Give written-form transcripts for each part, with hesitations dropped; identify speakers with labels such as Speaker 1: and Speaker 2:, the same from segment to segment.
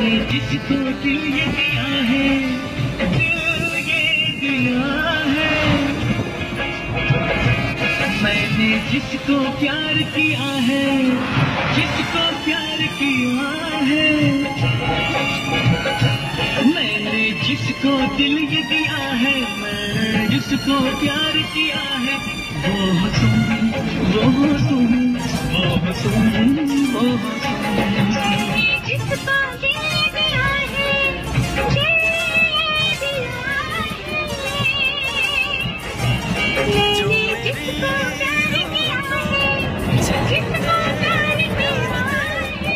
Speaker 1: जिसको दिल ये दिया है, दिल ये दिया है, मैंने जिसको प्यार किया है, जिसको प्यार किया है, मैंने जिसको दिल ये दिया है, मैंने जिसको प्यार किया है, वो हो तुम, वो हो तुम, वो हो तुम, वो हो तुम।
Speaker 2: जिसको दिल ये दिया है, दिल ये दिया है, मैंने जिसको प्यार किया है, जिसको प्यार किया है,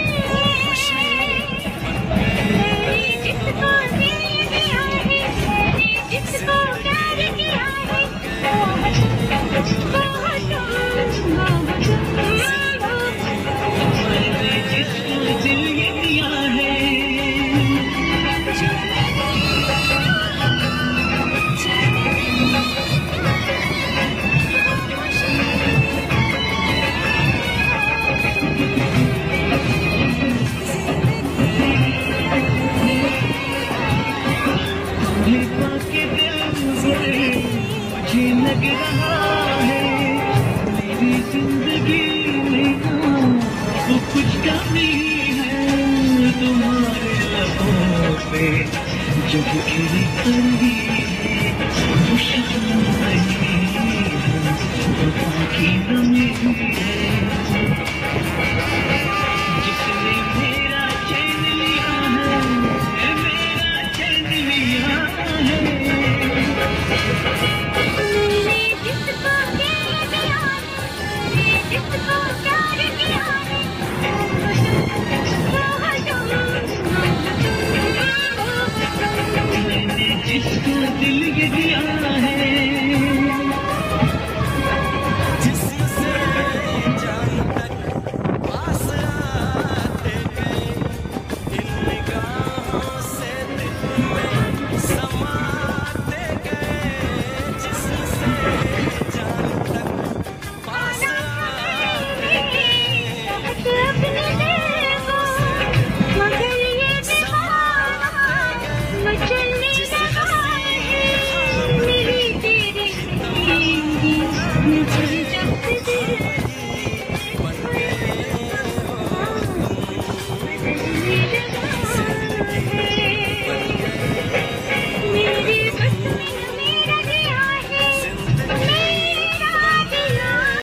Speaker 2: मैंने जिसको दिल ये दिया है, मैंने जिसको प्यार किया है, वो हो तुम, वो हो तुम, वो हो तुम।
Speaker 1: मैंने जिसको दिल ये दिया है, तुम्हें पाके दिल मुझे लग रहा है, मेरी जिंदगी में तो कुछ कमी है, तुम्हारे लबों पे जो खिली खिली